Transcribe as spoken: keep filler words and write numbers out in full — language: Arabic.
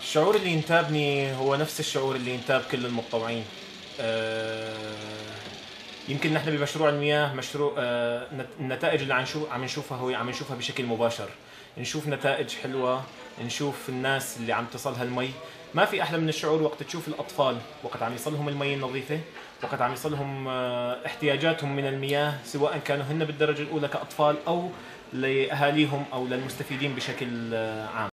الشعور اللي ينتابني هو نفس الشعور اللي ينتاب كل المتطوعين. أه يمكن نحن بمشروع المياه مشروع أه النتائج اللي عم نشوف عم نشوفها هو عم نشوفها بشكل مباشر، نشوف نتائج حلوة، نشوف الناس اللي عم تصلها المي. ما في احلى من الشعور وقت تشوف الاطفال وقت عم يصلهم المي النظيفة، وقت عم يصلهم أه احتياجاتهم من المياه، سواء كانوا هن بالدرجة الاولى كاطفال او لاهاليهم او للمستفيدين بشكل عام.